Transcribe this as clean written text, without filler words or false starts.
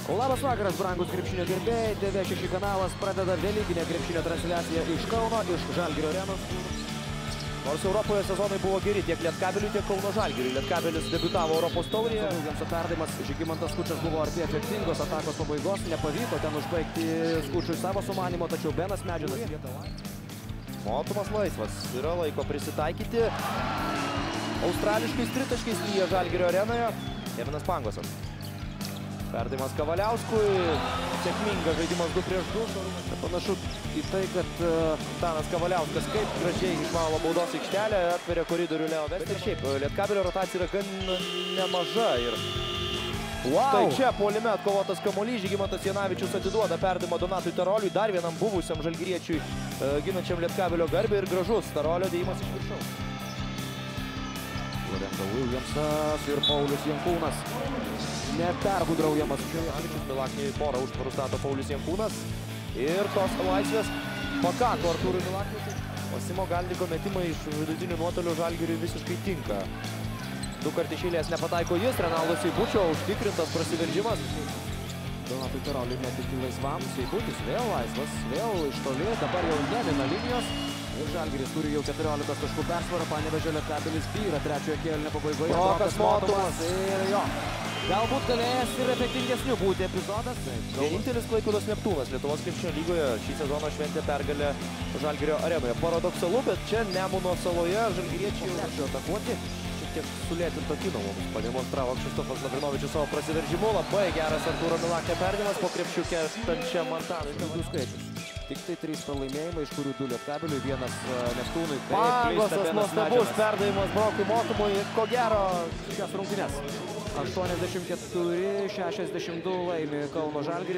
Labas vakaras, brangus krepšinio gerbėjai. TV6 kanalas pradeda velykinę krepšinio transliaciją iš Kauno, iš Žalgirio arenos. Nors Europoje sezonai buvo geri tiek Lietkabeliui, tiek Kauno Žalgiriui. Lietkabelis debiutavo Europos taurėje. Vilgiamso perdavimas, Žygimantas Skučas buvo arti efektingos atakos pabaigos. Nepavyko ten užbaigti Skučui savo sumanimo, tačiau Benas Medžinas. Motumas laisvas. Yra laiko prisitaikyti. Australiškais tritaškais lyja Žalgirio arenoje. Kevinas Pangosas. Perdavimas Kavaliauskui. Sėkmingas žaidimas 2 prieš 2. Panašu į tai, kad Tanas Kavaliauskas kaip gražiai išvalo baudos aikštelę, atveria koridorių Leo Vesti. Ir šiaip, Lietkabelio rotacija yra gan nemaža. Ir tai čia puolime atkovotas kamuolys. Žygimantas Janavičius atiduoda perdavimą Donatui Taroliui, dar vienam buvusiam žalgiriečiui ginančiam Lietkabelio garbę, ir gražus Tarolio dėjimas iš viršaus. Lorenzo Williamsas ir Paulius Jankūnas. Nepergudraujamas. Janavičius Milakniui porą užtvarų stato Paulius Jankūnas. Ir tos laisvės pakako Artūrui Milakniui. Masimo Galdiko metimai iš vidutinių nuotolių Žalgiriui visiškai tinka. 2 kart iš eilės nepataiko jis. Renaldo Seibučio užtikrintas prasiveržimas. Donatui Taroliui metyti laisvam. Seibutis vėl laisvas, vėl iš toli. Dabar jau nevina linijos. Ir Žalgiris turi jau 14 taškų persvarą. Panevėžio Lietkabelis byra trečiojo kėlinio pabaigoje. Rokas Motumas. Ir jo. Galbūt galėjęs ir efektingesnių būti epizodas. Vienintelis Klaipėdos Neptūnas Lietuvos krepšinio lygoje šį sezoną šventė pergalę Žalgirio arenoje. Paradoksalu, bet čia Nemuno saloje žalgiriečiai jau atakuoti. Šiek tiek sulėtinto kino mums pademonstravo Kšištofas Lavrinovičius savo prasiveržimu. Labai geras Artūro Milaknio perdavimas po krepšiu kertančiam Antanui. Du skaičius. Tik tai 3 pralaimėjimai, iš kurių 2 Lietkabeliui, 1 Neptūnui. Pangosas nuostabus perdavimas Brokui Motumui. Ko gero šias rungtynes. 84-62 laimi Kauno Žalgiris.